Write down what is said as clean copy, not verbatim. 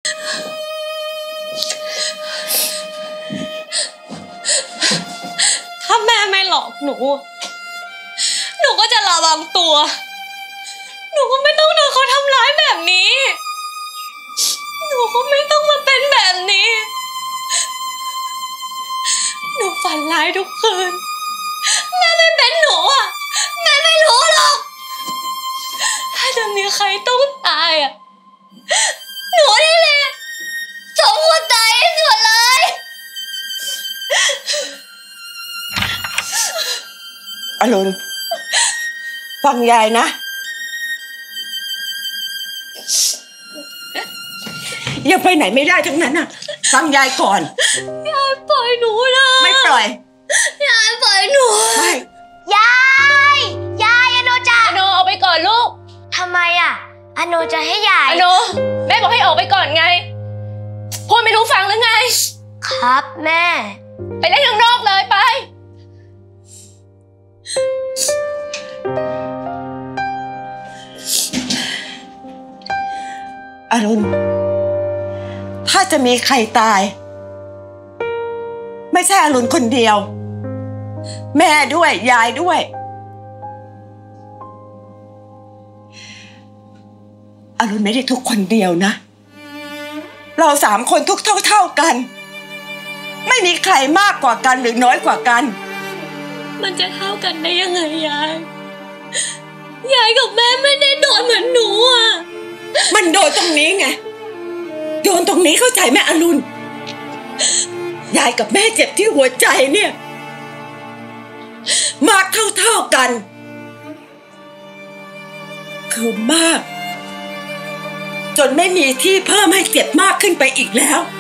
ถ้าแม่ไม่หลอกหนูก็จะระวังตัวหนูก็ไม่ต้องโดนเขาทำร้ายแบบนี้หนูก็ไม่ต้องมาเป็นแบบนี้หนูฝันร้ายทุกคืนแม่ไม่เป็นหนูอ่ะแม่ไม่รู้หรอกถ้าจะมีใครต้องตายอ่ะหนูนี่แหละสมควรตายที่สุดเลยอรุณฟังยายนะยังไปไหนไม่ได้ทั้งนั้นน่ะฟังยายก่อนยายปล่อยหนูนะไม่ปล่อยยายปล่อยหนูไม่ยายอโนจะอโนออกไปก่อนลูกทำไมอ่ะอโนจะให้ยายอโนแม่บอกให้ออกไปก่อนไงพ่อไม่รู้ฟังหรือไงครับแม่ไปเล่นข้างนอกเลยไปอรุณถ้าจะมีใครตายไม่ใช่อรุณคนเดียวแม่ด้วยยายด้วยอรุณไม่ได้ทุกคนเดียวนะเรา3 คนทุกเท่ากันไม่มีใครมากกว่ากันหรือน้อยกว่ากันมันจะเท่ากันได้ยังไงยายกับแม่ไม่ได้โดนเหมือนหนูอ่ะมันโดนตรงนี้ไงโดนตรงนี้เข้าใจไหมอรุณยายกับแม่เจ็บที่หัวใจเนี่ยมากเท่ากันคือมากจนไม่มีที่เพิ่มให้เจ็บมากขึ้นไปอีกแล้ว